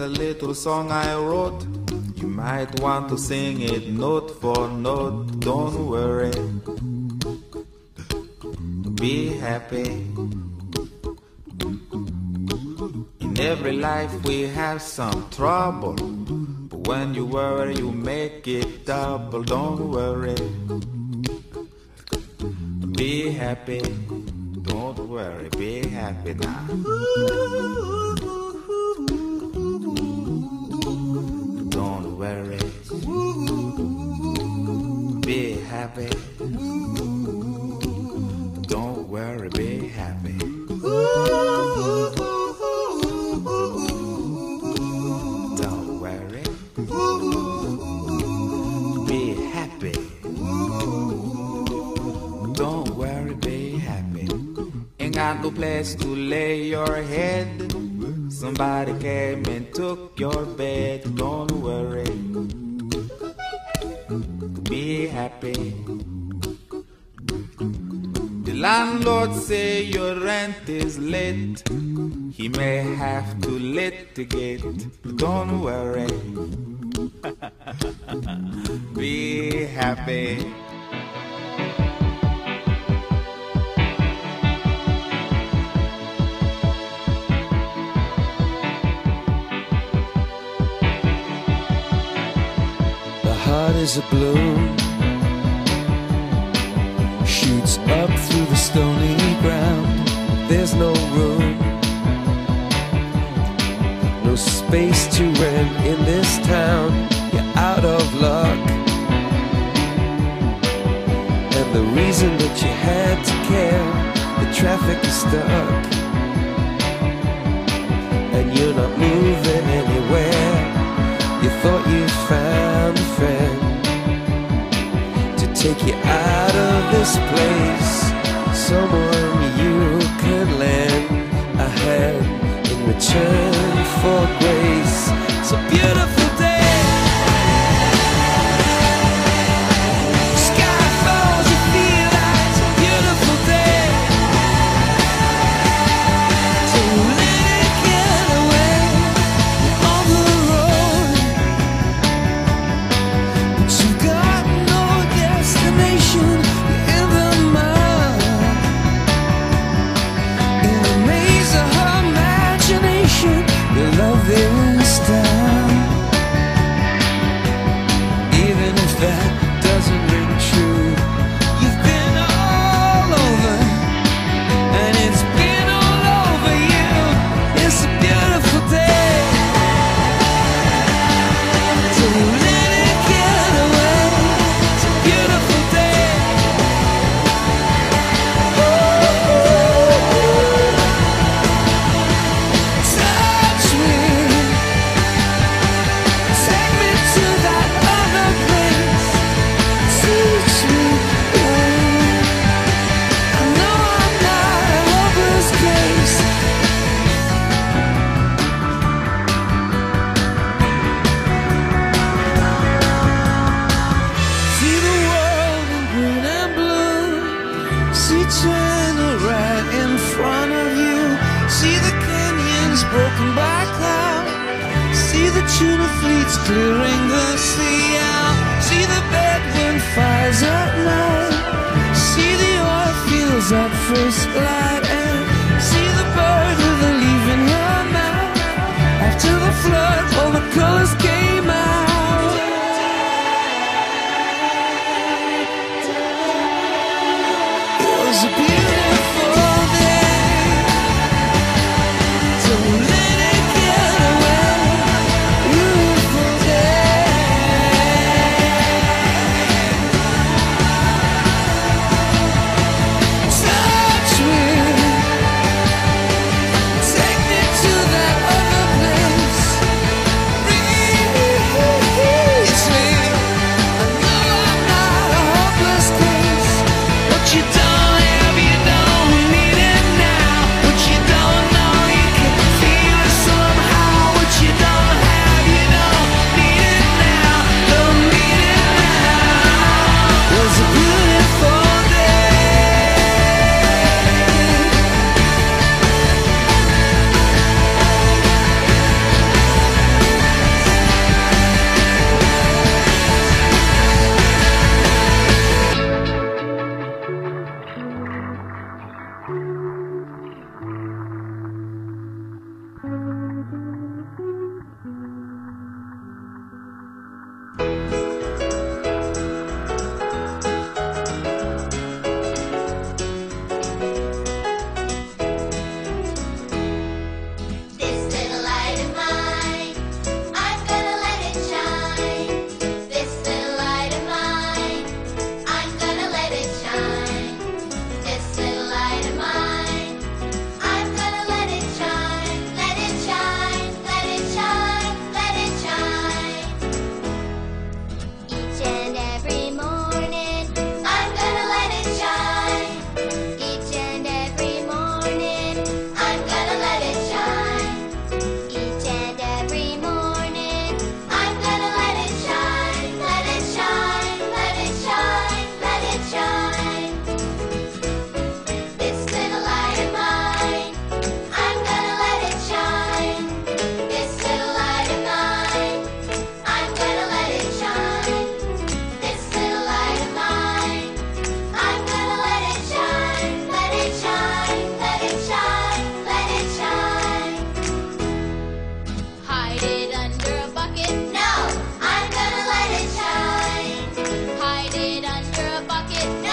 little song I wrote. You might want to sing it note for note. Don't worry, be happy. In every life we have some trouble, but when you worry you make it double. Don't worry, be happy. Don't worry, be happy now. Don't worry, be happy. Don't worry, be happy. Don't worry, be happy. Don't worry, be happy. Ain't got no place to lay your head. Somebody came and took your bed. Don't worry, be happy. The landlord say your rent is late. He may have to litigate. Don't worry, be happy. Heart is a balloon, shoots up through the stony ground. There's no room, no space to rent in this town. You're out of luck, and the reason that you had to care, the traffic is stuck, and you're not moving anywhere. You thought you found a friend to take you out of this place, someone you could lend a hand in return for grace. It's a beautiful day. Sky falls, you feel like it's a beautiful day. So let it get away on the road. You've got no destination, you're in the mud, in the maze of her imagination. Your love is down, even if that doesn't ring true. You've been all over, and it's been all over you. It's a beautiful day. So let it get away. It's a beautiful day. Touch me, take me to that other place. Teach me, I know I'm not a hopeless case. See the world in green and blue. See China right in front of you. See the canyons broken by cloud. See the tuna fleets clearing the sea out. See the bedroom fires at night. See the oil fields at first light. And see the bird with a leaf in her mouth. After the flood, all the colors came out. It was a beautiful day. So let it get away. Beautiful day. Touch me, take me to that other place. Bring me bucket? No, I'm gonna let it shine. Hide it under a bucket? No,